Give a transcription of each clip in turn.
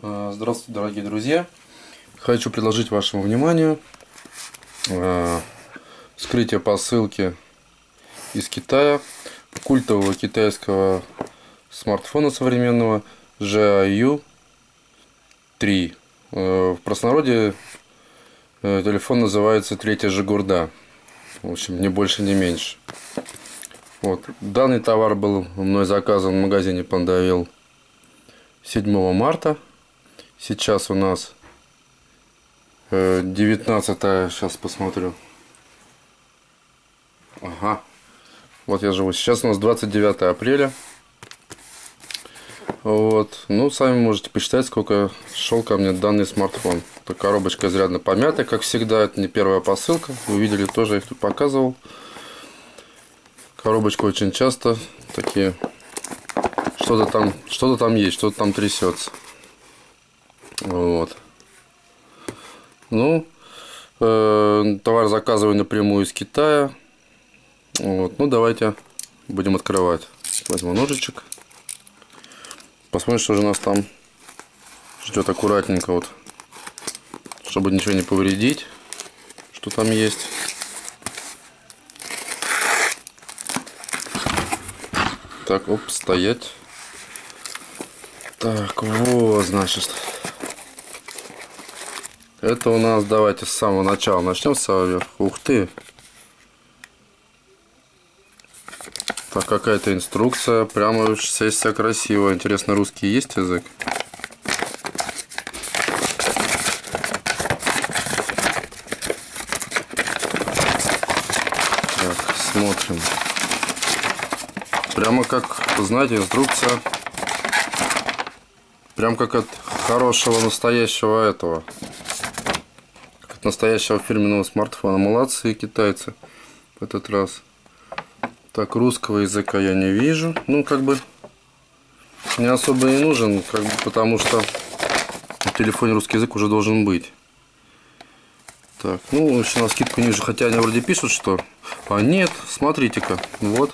Здравствуйте, дорогие друзья! Хочу предложить вашему вниманию вскрытие посылки из Китая культового китайского смартфона современного Xiaoyu 3. В простонародье телефон называется «Третья Жигурда». В общем, ни больше, ни меньше. Вот. Данный товар был мной заказан в магазине Пандавил 7 марта. Сейчас у нас 19, сейчас посмотрю. Ага. Вот я живу. Сейчас у нас 29 апреля. Вот. Ну, сами можете посчитать, сколько шел ко мне данный смартфон. Эта коробочка изрядно помятая, как всегда. Это не первая посылка. Вы видели, тоже я их тут показывал. Коробочка очень часто такие. Что-то там есть, что-то там трясется. Вот. Ну, товар заказываю напрямую из Китая. Вот. Ну, давайте будем открывать. Возьму ножичек. Посмотрим, что же нас там ждет аккуратненько, вот, чтобы ничего не повредить, что там есть. Так, оп, стоять. Так, вот, значит. Это у нас, давайте с самого начала начнем, с самого верха. Ух ты! Так, какая-то инструкция. Прямо вся красивая. Интересно, русский есть язык? Так, смотрим. Прямо как, знаете, инструкция. Прям как от хорошего настоящего этого. Как от настоящего фирменного смартфона. Молодцы китайцы в этот раз. Так, русского языка я не вижу. Ну, как бы не особо и нужен, как бы, потому что в телефоне русский язык уже должен быть. Так, ну, еще на скидку не вижу, хотя они вроде пишут, что... А нет, смотрите-ка, вот.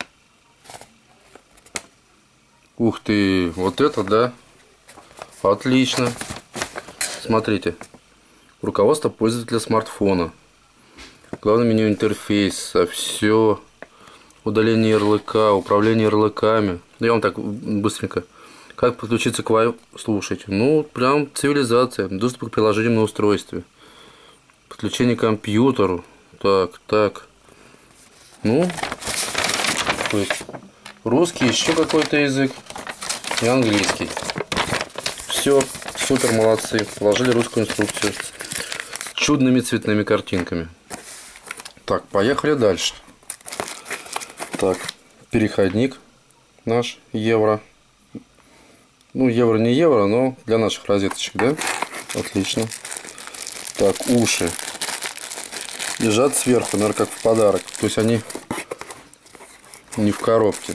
Ух ты, вот это, да. Отлично. Смотрите. Руководство пользователя смартфона. Главное меню интерфейса. Все. Удаление ярлыка, управление ярлыками. Я вам так быстренько. Как подключиться к Wi-Fi? Слушайте, ну прям цивилизация. Доступ к приложениям на устройстве. Подключение к компьютеру. Так. Ну, то есть русский, еще какой-то язык и английский. Все, супер, молодцы. Положили русскую инструкцию. Чудными цветными картинками. Так, поехали дальше. Так, переходник наш евро. Ну, евро не евро, но для наших розеточек, да? Отлично. Так, уши. Лежат сверху, наверное, как в подарок. То есть они не в коробке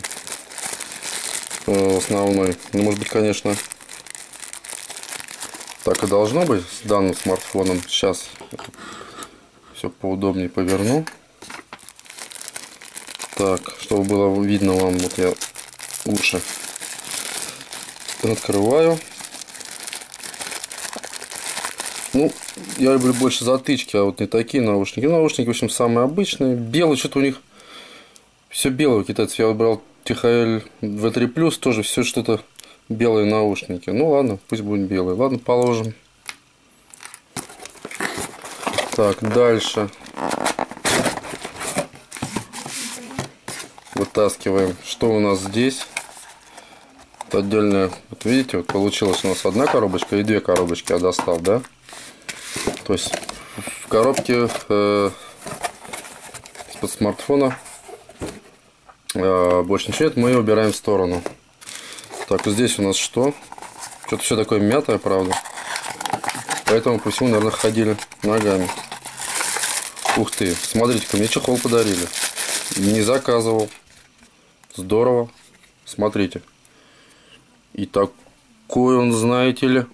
основной. Ну, может быть, конечно, так и должно быть с данным смартфоном. Сейчас все поудобнее поверну. Так, чтобы было видно вам, вот я уши открываю. Ну, я люблю больше затычки, а вот не такие наушники. Наушники, в общем, самые обычные. Белый, что-то у них все белое у китайцев. Я выбрал THL V3+, тоже все что-то белые наушники. Ну ладно, пусть будут белые. Ладно, положим. Так, дальше. Вытаскиваем. Что у нас здесь? Это отдельная. Вот видите, вот получилось у нас одна коробочка и две коробочки я достал, да? То есть в коробке из-под смартфона больше ничего нет, мы ее убираем в сторону. Так, здесь у нас что? Что-то все такое мятое, правда. Поэтому по всему, наверное, ходили ногами. Ух ты, смотрите-ка, мне чехол подарили. Не заказывал. Здорово. Смотрите. И такой он, знаете ли,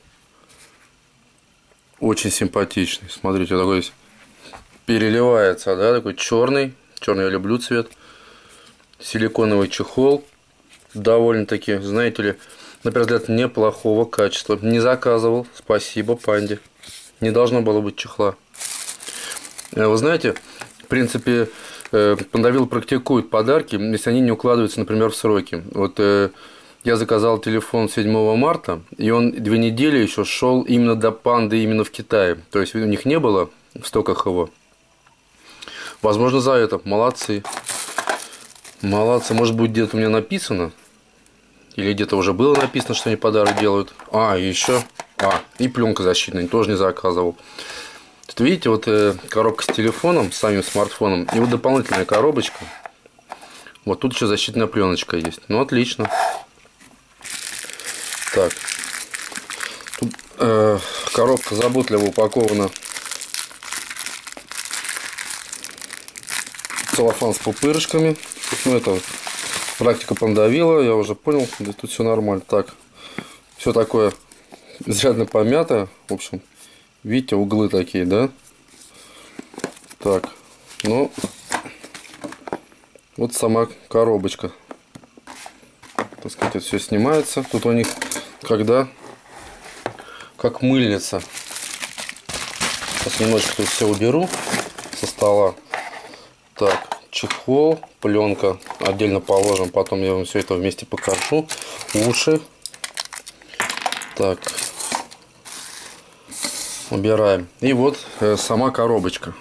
очень симпатичный. Смотрите, такой переливается, да, такой черный. Черный я люблю цвет. Силиконовый чехол. Довольно-таки, знаете ли, на первый взгляд, неплохого качества. Не заказывал. Спасибо, Панде. Не должно было быть чехла. Вы знаете, в принципе, Пандавил практикует подарки, если они не укладываются, например, в сроки. Вот я заказал телефон 7 марта, и он 2 недели еще шел именно до Панды, именно в Китае. То есть у них не было в стоках его. Возможно, за это. Молодцы. Молодцы. Может быть, где-то у меня написано. Или где-то уже было написано, что они подарок делают. И еще. И пленка защитная. Тоже не заказывал. Тут видите, вот коробка с телефоном, с самим смартфоном. И вот дополнительная коробочка. Вот тут еще защитная пленочка есть. Ну, отлично. Так. Тут коробка заботливо упакована. Целлофан с пупырышками. Ну, это практика Пандавила, я уже понял, да, тут все нормально. Так, все такое изрядно помято. В общем, видите, углы такие, да? Так, ну, вот сама коробочка. Так сказать, это все снимается. Тут у них, когда, как мыльница. Сейчас немножечко тут все уберу со стола. Так, чехол, пленка отдельно положим, потом я вам все это вместе покажу. Уши. Так, убираем. И вот сама коробочка.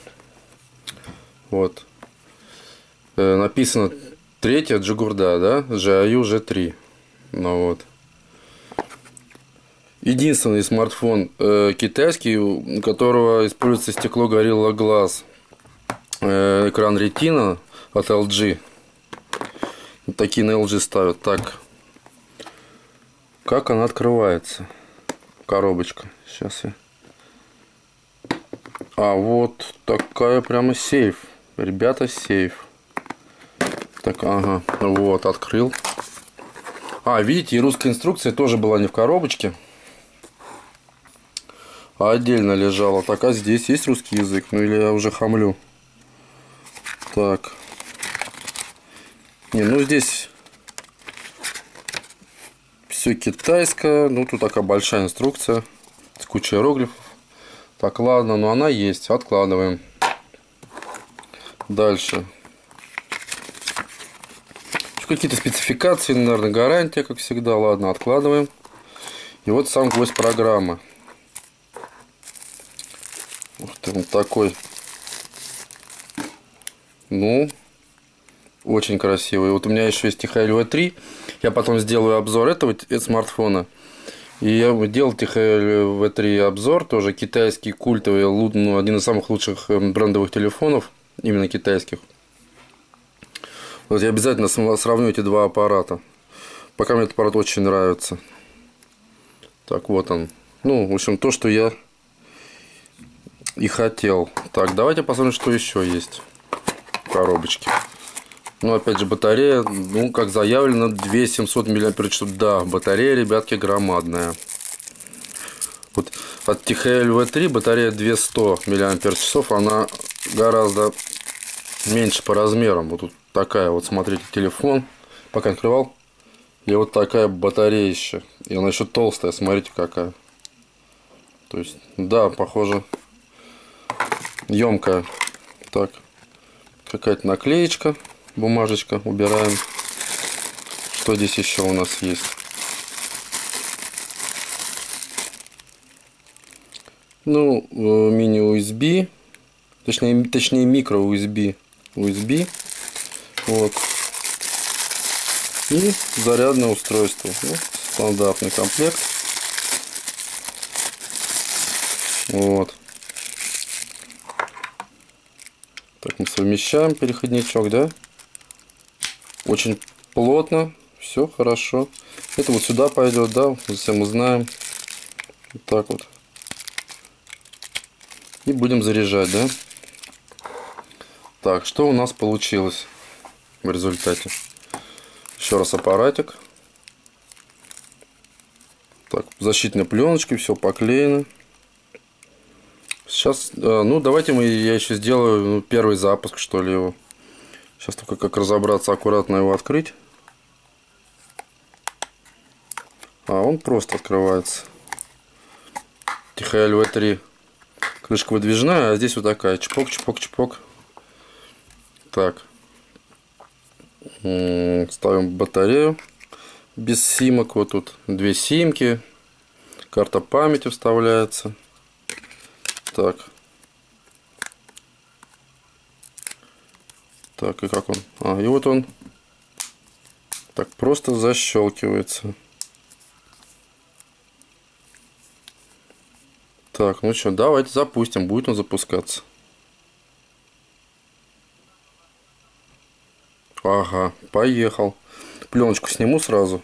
Вот. Написано 3-я Джигурда, да? GIU G3. Ну вот. Единственный смартфон китайский, у которого используется стекло Gorilla Glass. Экран Retina от LG. Такие на LG ставят. Так. Как она открывается? Коробочка. Сейчас я. Вот такая прямо сейф. Ребята, сейф. Так, ага. Вот, открыл. Видите, и русская инструкция тоже была не в коробочке. А отдельно лежала. Так, а здесь есть русский язык? Ну или я уже хамлю? Так. Ну здесь все китайское. Ну тут такая большая инструкция с кучей иероглифов. Так, ладно, но она есть. Откладываем. Дальше. Какие-то спецификации, наверное, гарантия, как всегда. Ладно, откладываем. И вот сам гвоздь программы. Ух ты, он такой. Ну, очень красивый. Вот у меня еще есть TCL V3. Я потом сделаю обзор этого смартфона. И я делал TCL V3 обзор. Тоже китайский, культовый, ну, один из самых лучших брендовых телефонов. Именно китайских. Вот я обязательно сравню эти два аппарата. Пока мне этот аппарат очень нравится. Так, вот он. Ну, в общем, то, что я и хотел. Так, давайте посмотрим, что еще есть коробочки. Ну, опять же, батарея, ну, как заявлено, 2700 мАч. Да, батарея, ребятки, громадная. Вот от TCL V3 батарея 200 мАч, она гораздо меньше по размерам. Вот тут такая вот, смотрите, телефон. Пока открывал. И вот такая батарея еще. И она еще толстая, смотрите, какая. То есть, да, похоже, емкая. Так. Какая-то наклеечка, бумажечка, убираем. Что здесь еще у нас есть? Ну, мини-USB, точнее микро-USB. Вот. И зарядное устройство. Ну, стандартный комплект. Вот. Так, мы совмещаем переходничок, да? Очень плотно, все хорошо. Это вот сюда пойдет, да? Все мы знаем. Вот так вот. И будем заряжать, да? Так, что у нас получилось в результате? Еще раз аппаратик. Так, защитной пленочкой, все поклеено. Сейчас, ну, давайте я еще сделаю первый запуск, что ли, его. Сейчас только как разобраться, аккуратно его открыть. А он просто открывается. THL V3. Крышка выдвижная, а здесь вот такая. Чпок, чпок, чпок. Так. Ставим батарею. Без симок. Вот тут 2 симки. Карта памяти вставляется. Так. Так, и как он? И вот он так просто защелкивается. Так, ну что, давайте запустим. Будет он запускаться. Ага, поехал. Пленочку сниму сразу.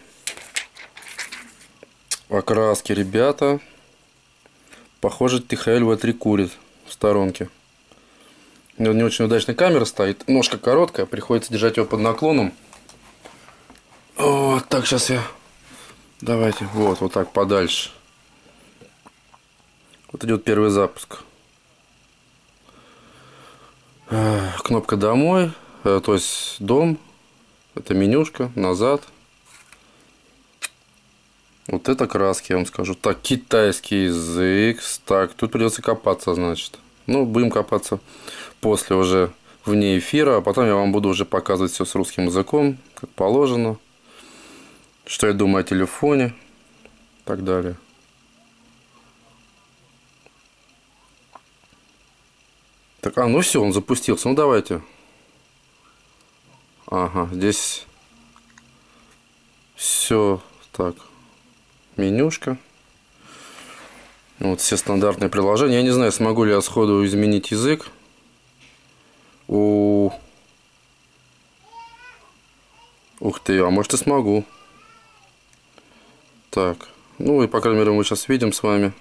Окраски, ребята. Похоже, THL V3 курит в сторонке. Не очень удачная камера стоит. Ножка короткая, приходится держать его под наклоном. Вот так, сейчас я... Давайте, вот так подальше. Вот идет первый запуск. Кнопка «Домой», то есть «Дом». Это менюшка, назад. Вот это краски, я вам скажу. Так, китайский язык. Так, тут придется копаться, значит. Ну, будем копаться после уже вне эфира. А потом я вам буду уже показывать все с русским языком, как положено. Что я думаю о телефоне. И так далее. Так, ну все, он запустился. Ну, давайте. Ага, здесь все так. Менюшка. Вот все стандартные приложения. Я не знаю, смогу ли я сходу изменить язык. Ух ты, а может и смогу. Так, ну и по крайней мере мы сейчас видим с вами.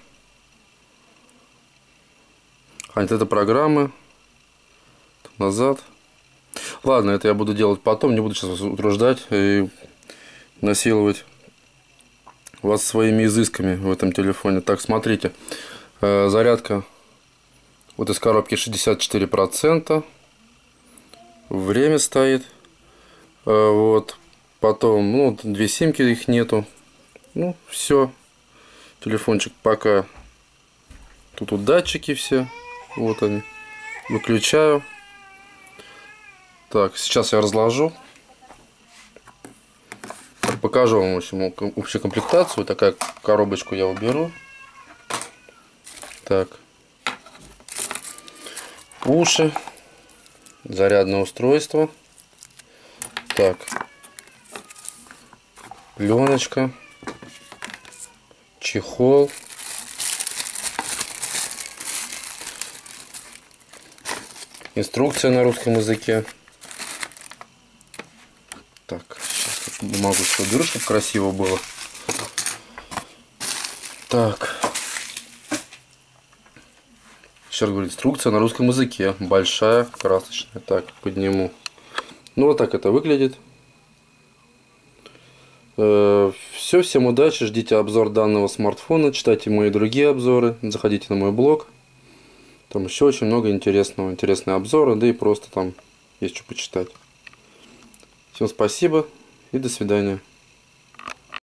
Нет, это программы. Назад. Ладно, это я буду делать потом. Не буду сейчас вас утруждать и насиловать вас своими изысками в этом телефоне. Так, смотрите. Зарядка вот из коробки 64%. Время стоит. Вот. Потом, ну, 2 симки, их нету. Ну, все. Телефончик пока. Тут вот датчики все. Вот они. Выключаю. Так, сейчас я разложу. Покажу вам, в общем, общую комплектацию. Такая коробочку я уберу. Так. Уши. Зарядное устройство. Так. Пленочка. Чехол. Инструкция на русском языке. Так, сейчас бумагу все уберу, чтобы красиво было. Так. Еще раз говорю, инструкция на русском языке. Большая, красочная. Так, подниму. Ну, вот так это выглядит. Все, всем удачи. Ждите обзор данного смартфона. Читайте мои другие обзоры. Заходите на мой блог. Там еще очень много интересного. Интересные обзоры. Да и просто там есть что почитать. Всем спасибо и до свидания.